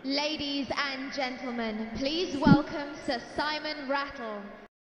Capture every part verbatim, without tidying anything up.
Ladies and gentlemen, please welcome Sir Simon Rattle.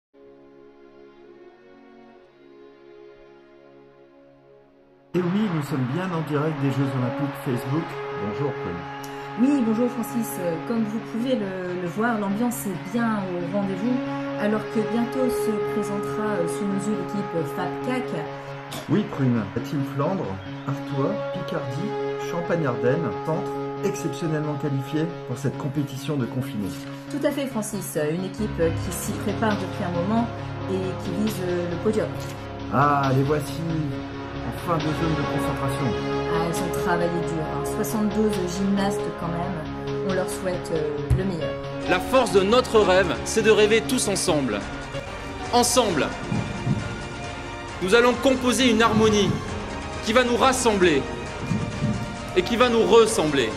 Et oui, nous sommes bien en direct des Jeux Olympiques Facebook. Bonjour Paul. Oui, bonjour Francis. Comme vous pouvez le, le voir, l'ambiance est bien au rendez-vous, alors que bientôt se présentera sous nos yeux l'équipe FabCac. Oui Prune, la team Flandre, Artois, Picardie, Champagne-Ardenne, Centre, exceptionnellement qualifiée pour cette compétition de confinés. Tout à fait Francis, une équipe qui s'y prépare depuis un moment et qui vise le podium. Ah, les voici, en fin de zone de concentration. Ah, elles ont travaillé dur, hein. soixante-douze gymnastes quand même, on leur souhaite le meilleur. La force de notre rêve, c'est de rêver tous ensemble. Ensemble, nous allons composer une harmonie qui va nous rassembler et qui va nous ressembler.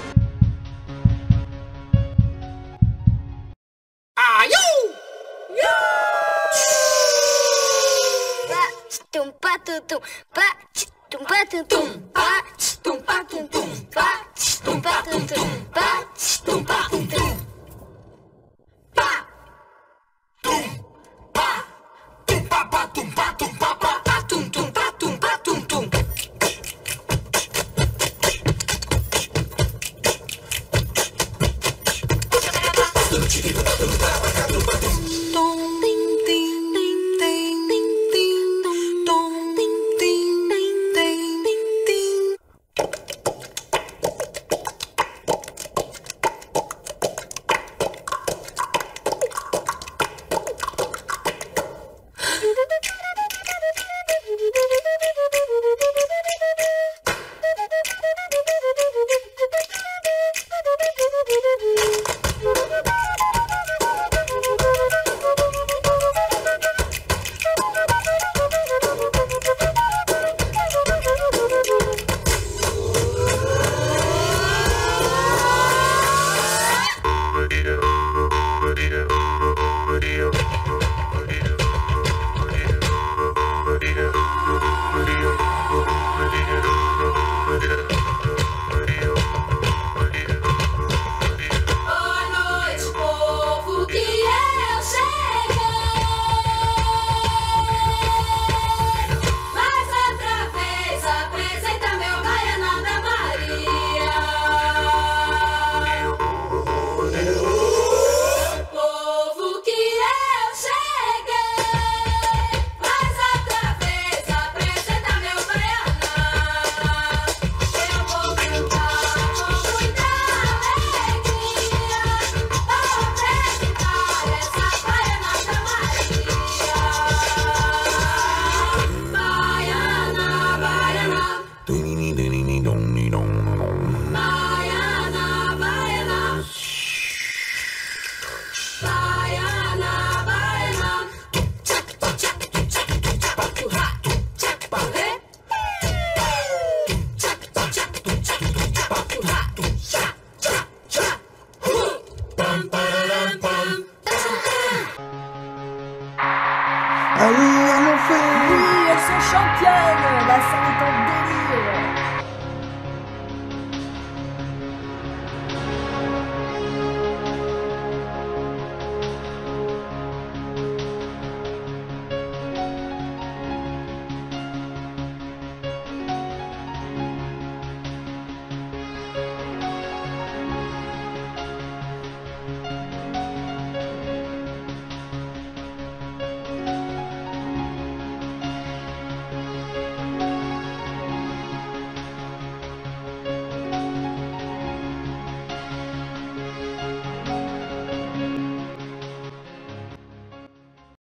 Ah oui, elles l'ont fait! Oui, elles sont championnes! La scène est en délire!